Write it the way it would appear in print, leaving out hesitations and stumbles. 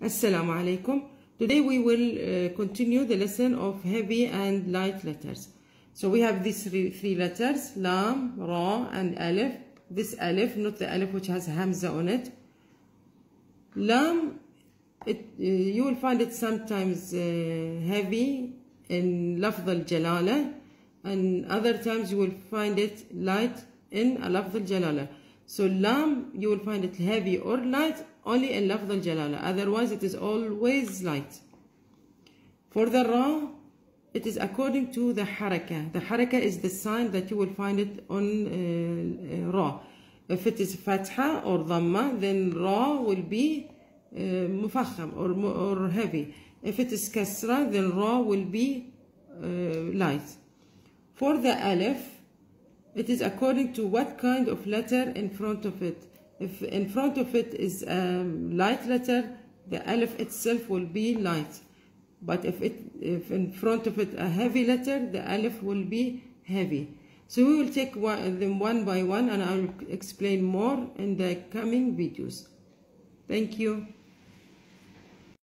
Assalamu alaikum. Today we will continue the lesson of heavy and light letters. So we have these three letters, Lam, Ra and Alif. This Alif, not the Alif which has Hamza on it. Lam, you will find it sometimes heavy in Lafz al-Jalala, and other times you will find it light in Lafz al-Jalala. So Lam, you will find it heavy or light only in Lafz al-Jalala, otherwise it is always light. For the Ra, it is according to the Haraka. The Haraka is the sign that you will find it on Ra. If it is Fatha or Dhamma, then Ra will be Mufakham or heavy. If it is Kasra, then Ra will be light. For the Alif, it is according to what kind of letter in front of it. If in front of it is a light letter, the Alif itself will be light. But if in front of it a heavy letter, the Alif will be heavy. So we will take them one by one, and I will explain more in the coming videos. Thank you.